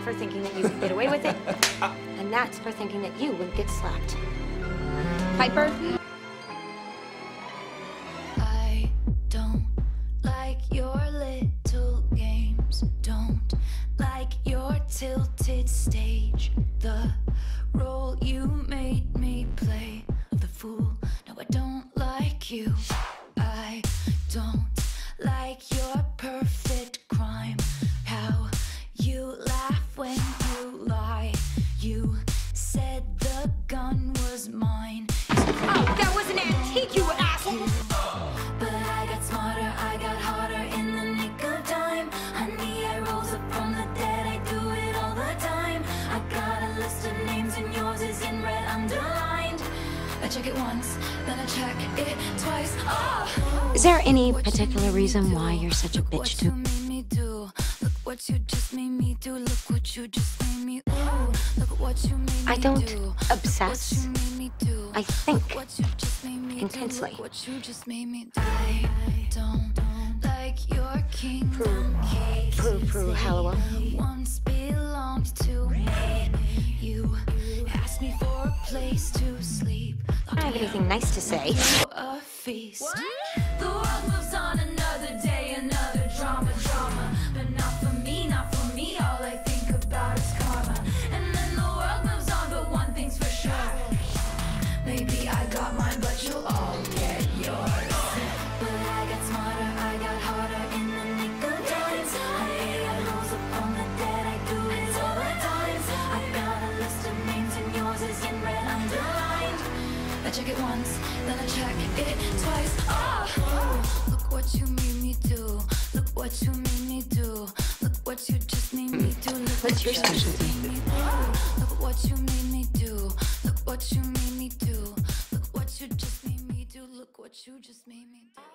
for thinking that you could get away with it, and that's for thinking that you would get slapped. Piper? I don't like your little games, don't like your tilted stage, the role you made me play of the fool. No, I don't like you. I don't like your perfect crime, how you laugh when you lie. You said the gun was mine. Oh, that was an antique, you asshole! But I got smarter, I got harder in the nick of time. Honey, I rose up from the dead, I do it all the time. I got a list of names and yours is in red underlined. I check it once, then I check it twice. Oh! Is there any particular reason why you're such a bitch to? Look what you just made me do. Look what you just made me do. Look what you made me do. I don't obsess. I think intensely. Look what you just made me do. I don't like your kingdom keys. Prue, Halliwell. Once belonged to me. You asked me for a place to sleep. I don't have anything nice to say. A feast. The world moves on, another day, another drama. But not for me, not for me. All I think about is karma. And then the world moves on, but one thing's for sure. Maybe I got mine, but you'll all get yours. But I got smarter, I got harder in the nick of time. I rose up from the dead, I do it all the time. I got a list of names and yours is in red underlined. I check it once, then I check it twice. Oh! Look what you made me do. Look what you made me do. Look what you just made me do. Look What's your specialty? Look what you made me do. Look what you made me do. Look what you just made me do. Look what you just made me do.